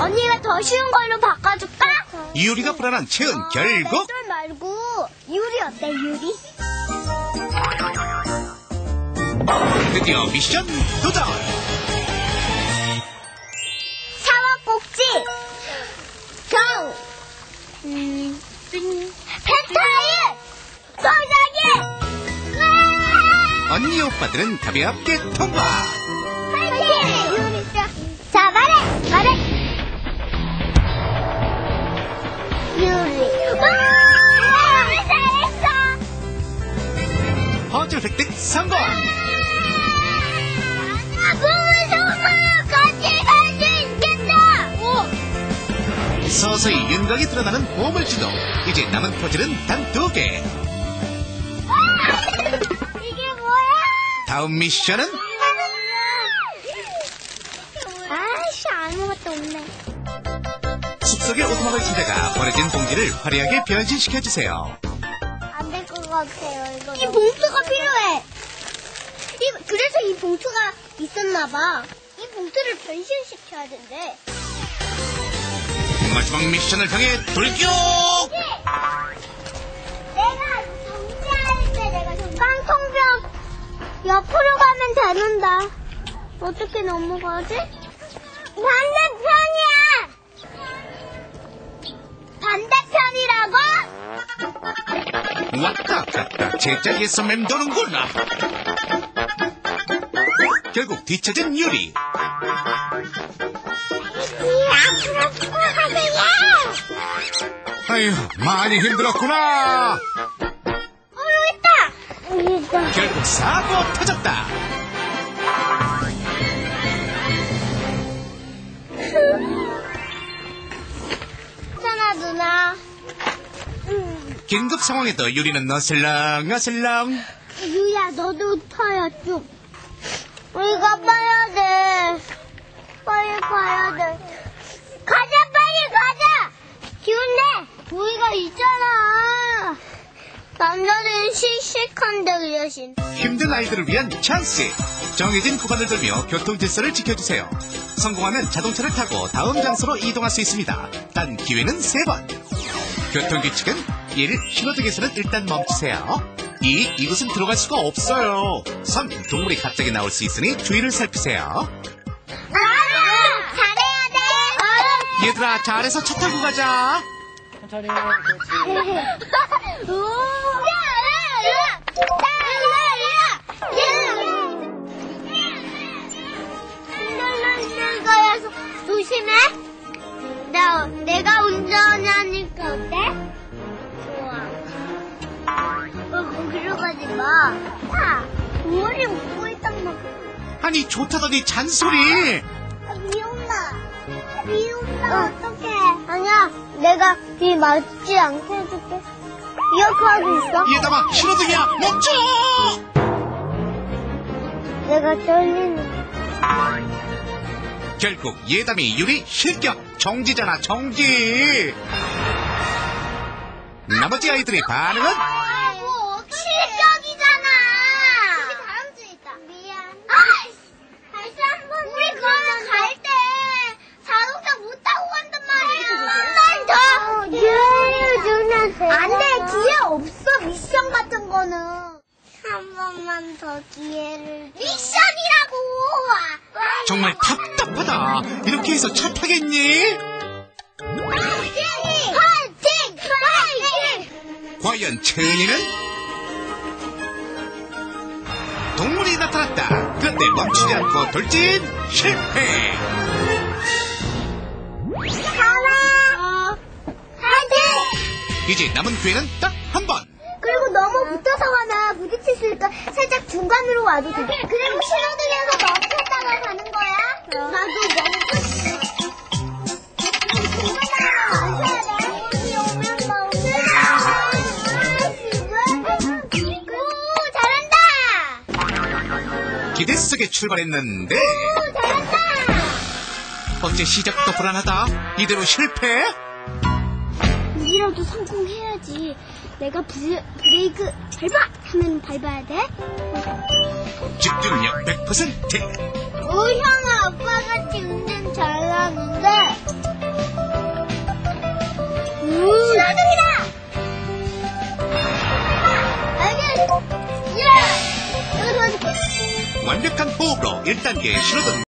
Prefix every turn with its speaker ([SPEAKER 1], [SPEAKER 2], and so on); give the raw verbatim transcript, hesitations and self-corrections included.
[SPEAKER 1] 언니가 더 쉬운 걸로 바꿔줄까?
[SPEAKER 2] 유리가 불안한 채은
[SPEAKER 1] 어,
[SPEAKER 2] 결국
[SPEAKER 1] 맷돌 말고 유리 어때, 유리?
[SPEAKER 2] 드디어 미션 도전!
[SPEAKER 1] 샤워 꼭지 경 음, 펜타일 소나기
[SPEAKER 2] 언니 오빠들은 가볍게 통과!
[SPEAKER 1] 파이팅! 자, 말해! 말해! 유리 와! 우리 잘했어!
[SPEAKER 2] 퍼즐 획득 성공!
[SPEAKER 1] 너무 좋아! 같이 갈 수 있겠다! 오!
[SPEAKER 2] 서서히 윤곽이 드러나는 보물지도. 이제 남은 퍼즐은 단 두 개.
[SPEAKER 1] 이게 뭐야?
[SPEAKER 2] 다음 미션은
[SPEAKER 1] 아이씨, 아무것도 없네.
[SPEAKER 2] 숲속의 오두막을 찾아가 버려진 봉지를 화려하게 변신시켜주세요.
[SPEAKER 1] 안 될 것 같아요, 이거. 이 봉투가 필요해. 이, 그래서 이 봉투가 있었나봐. 이 봉투를 변신시켜야 된대.
[SPEAKER 2] 마지막 미션을 향해 돌격!
[SPEAKER 1] 내가 정지할 때 내가 좀 깡통병 옆으로 가면 되는다. 어떻게 넘어가지? 반대편이야! 반대편이라고?
[SPEAKER 2] 왔다 갔다 제자리에서 맴도는구나. 결국 뒤처진 유리.
[SPEAKER 1] 앞으로 가세요!
[SPEAKER 2] 아휴, 많이 힘들었구나.
[SPEAKER 1] 어, 여기 있다! 여기 있다.
[SPEAKER 2] 결국 사고 터졌다.
[SPEAKER 1] 괜찮아, 누나.
[SPEAKER 2] 긴급 상황에도 유리는 어슬렁 어슬렁.
[SPEAKER 1] 유야, 너도 타야 좀. 우리가 봐야 돼. 빨리 가야 돼. 가자, 빨리 가자! 기운내! 우리가 있잖아. 남자들은 씩씩한데, 그 대신.
[SPEAKER 2] 힘든 아이들을 위한 찬스. 정해진 구간을 돌며 교통 질서를 지켜주세요. 성공하면 자동차를 타고 다음 장소로 이동할 수 있습니다. 단 기회는 세 번. 교통규칙은 일. 신호등에서는 일단 멈추세요. 이. 이곳은 들어갈 수가 없어요. 삼. 동물이 갑자기 나올 수 있으니 주의를 살피세요.
[SPEAKER 1] 알아! 잘해야 돼!
[SPEAKER 2] 얘들아, 잘해서 차 타고 가자.
[SPEAKER 3] 천천히.
[SPEAKER 1] 오! 야! 야! 야! 야! 흔들흔들 거려서 조심해. 나, 내가 운전하니까 어때? 좋아. 어, 거기로 가지 마. 아, 머리 웃고 있단 말이야.
[SPEAKER 2] 아니, 좋다더니 잔소리.
[SPEAKER 1] 아, 미운다. 미운다. 어떡해. 아니야, 내가 뒤 맞지 않게 해줄게. 이렇게 하고 있어.
[SPEAKER 2] 얘들아, 신호등이야. 멈춰.
[SPEAKER 1] 내가 떨리는.
[SPEAKER 2] 결국 예담이 유리 실격. 정지잖아, 정지. 나머지 아이들의 반응은?
[SPEAKER 1] 아, 뭐, 실격이잖아. 여기 다람쥐 있다. 미안. 아이씨! 다시 한 번. 우리 그러면 갈 때 자동차 못 타고 간단 말이야. 한 번 더. 기회를 주면 안 돼. 기회 없어. 미션 같은 거는. 한 번만 더 기회를. 미션이라고.
[SPEAKER 2] 정말 답답하다. 이렇게 해서 차 타겠니?
[SPEAKER 1] 파이팅! 파이팅! 파이팅!
[SPEAKER 2] 과연 채은이는? 동물이 나타났다. 그런데 멈추지 않고 돌진 실패.
[SPEAKER 1] 가라! 파이팅!
[SPEAKER 2] 이제 남은 기회는 딱 한 번.
[SPEAKER 1] 그리고 너무 붙어서 가나 부딪힐 수 있으니까 살짝 중간으로 와도 돼. 그리고 신호등에서 멈췄다가 가는 거야? 나도 멈췄어. 중간으로 멈춰야 돼. 여기 오면 멈춰. 오, 잘한다!
[SPEAKER 2] 기대 속에 출발했는데
[SPEAKER 1] 오, 잘한다!
[SPEAKER 2] 어째 시작부터 불안하다. 이대로 실패?
[SPEAKER 1] 이라도 성공해야지. 내가 브, 브레이크 밟아! 하면 밟아야 돼.
[SPEAKER 2] 집중력 백 퍼센트.
[SPEAKER 1] 오, 형아, 아빠같이 운전 잘하는데
[SPEAKER 2] 완벽한 호흡으로 일 단계 신호등